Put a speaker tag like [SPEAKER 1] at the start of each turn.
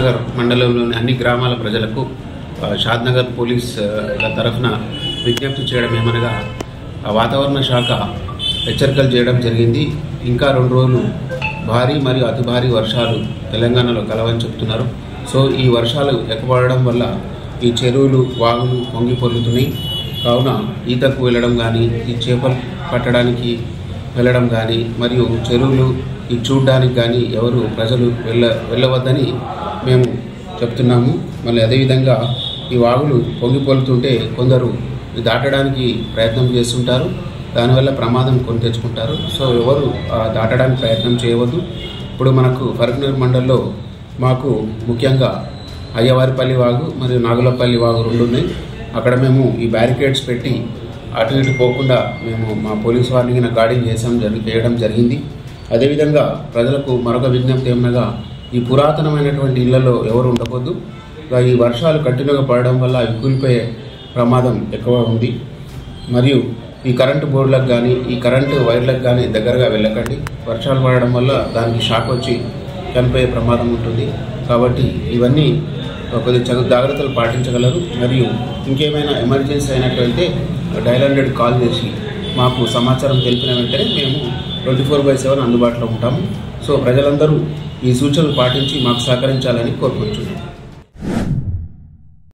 [SPEAKER 1] షాద్నగర్ మండలంలోని అన్ని గ్రామాల ప్రజలకు షాద్నగర్ పోలీస్ తరఫున విజ్ఞప్తి చేయడం ఏమనగా వాతావరణ శాఖ హెచ్చరికలు చేయడం జరిగింది. ఇంకా 2 రోజులు భారీ మరియు అతి భారీ వర్షాలు తెలంగాణలో కలవని చెప్తున్నారు. సో ఈ వర్షాలు ఎక్కువడడం వల్ల ఈ చెరువులు వాగులు పొంగి పొర్లుతున్నాయి. కావున ఈతకు వెళ్ళడం కానీ, ఈ చేపలు పట్టడానికి వెళ్ళడం కానీ, మరియు చెరువులు ఈ చూడడానికి కానీ ఎవరు ప్రజలు వెళ్ళవద్దని మేము చెప్తున్నాము. మళ్ళీ అదేవిధంగా ఈ వాగులు పొంగి పొర్లుతుంటే కొందరు దాటడానికి ప్రయత్నం చేస్తుంటారు. దానివల్ల ప్రమాదం కొని తెచ్చుకుంటారు. సో ఎవరు దాటడానికి ప్రయత్నం చేయవద్దు. ఇప్పుడు మనకు ఫరూక్నగర్ మండలంలో మాకు ముఖ్యంగా అయ్యవారిపల్లి వాగు మరియు నాగులపల్లి వాగు 2 ఉన్నాయి. అక్కడ మేము ఈ బ్యారికేడ్స్ పెట్టి అటు ఇటు పోకుండా మేము మా పోలీసు వారిని గార్డింగ్ చేయడం జరిగింది. అదేవిధంగా ప్రజలకు మరొక విజ్ఞప్తి ఏమనగా ఈ పురాతనమైనటువంటి ఇళ్లలో ఎవరు ఉండకూడదు. ఈ వర్షాలు కంటిన్యూగా పడడం వల్ల అవి కూలిపోయే ప్రమాదం ఎక్కువ ఉంది. మరియు ఈ కరెంటు బోర్డులకు కానీ, ఈ కరెంటు వైర్లకు కానీ దగ్గరగా వెళ్ళకండి. వర్షాలు పడడం వల్ల దానికి షాక్ వచ్చి చనిపోయే ప్రమాదం ఉంటుంది. కాబట్టి ఇవన్నీ కొద్ది జాగ్రత్తలు పాటించగలరు. మరియు ఇంకేమైనా ఎమర్జెన్సీ అయినట్లయితే డయల్ 100 కాల్ చేసి మాకు సమాచారం తెలిపిన వెంటనే మేము 24/7 అందుబాటులో ఉంటాము. సో ప్రజలందరూ ఈ సూచనలు పాటించి మాకు సహకరించాలని కోరుకుంటున్నాం.